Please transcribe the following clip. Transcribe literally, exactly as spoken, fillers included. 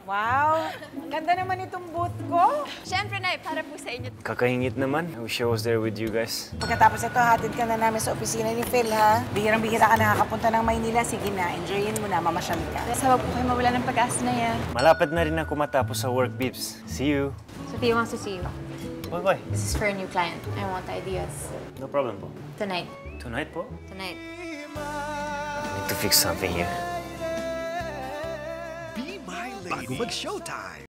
Wow! Ang ganda naman itong booth ko. Siyempre, Nay, para po sa inyo. Kakahingit naman. I wish I was there with you guys. Pagkatapos ito, hatid ka na namin sa opisina ni Phil, ha? Bihirang-bihira ka nakakapunta ng Maynila. Sige na, enjoyin mo na, mamasyal ka. Sa wag po kayo mawala ng pag-asa na yan. Malapit na rin ako matapos sa work, Bibs. See you. Sophia wants to see you. Bye-bye. This is for a new client. I want ideas. No problem po. Tonight. Tonight po? Tonight. I need to fix something here. Be My Lady. Bago mag-showtime.